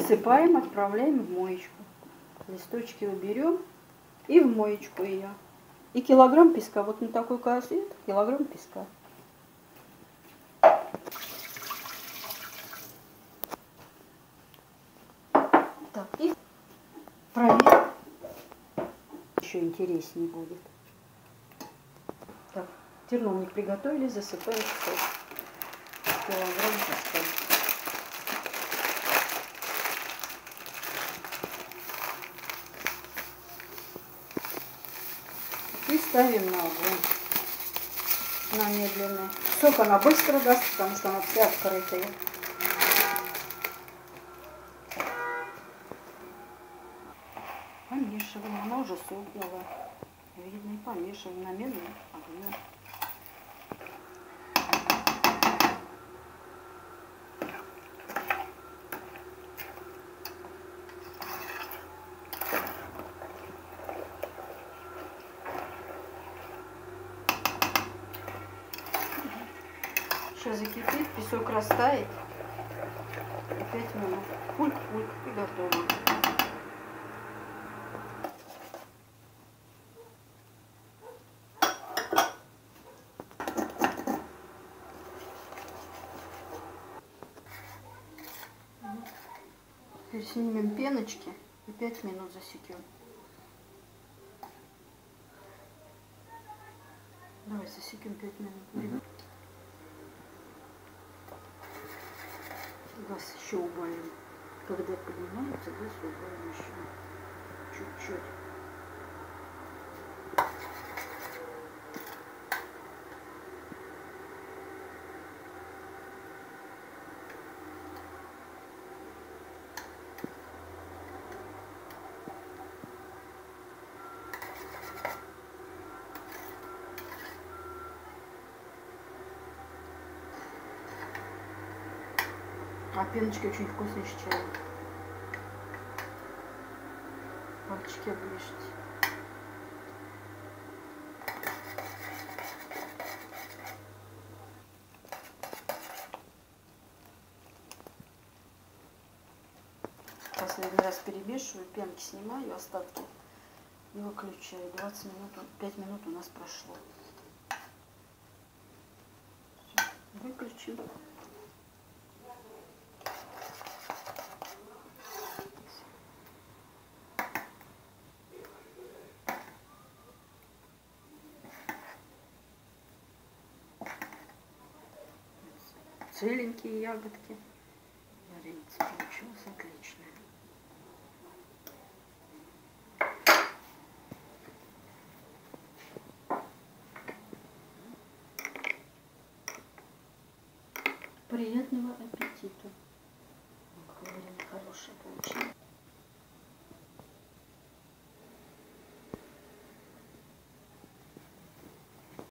Высыпаем, отправляем в моечку. Листочки уберем и в моечку ее. И килограмм песка. Вот на такой корзин килограмм песка. Так, и проверим. Еще интереснее будет. Так, терновник приготовили, засыпаем килограмм песка. И ставим на огонь, на медленный. Сок она быстро даст, потому что она вся открытая. Помешиваем, она уже сок дала. Видно, и помешиваем на медленном огне. Сейчас закипит, песок растает. И 5 минут. Пульк-пульк и готово. Теперь снимем пеночки и 5 минут засекем. Давай засекем 5 минут. Газ еще убавим. Когда поднимается, газ убавим еще чуть-чуть. А пеночки очень вкусные с чаем. Пальчики оближите. Последний раз перемешиваю, пенки снимаю, остатки и выключаю. 20 минут, 5 минут у нас прошло. Все, выключим. Целенькие ягодки. Варенец получился отлично. Приятного аппетита. Варенье хорошее получилось.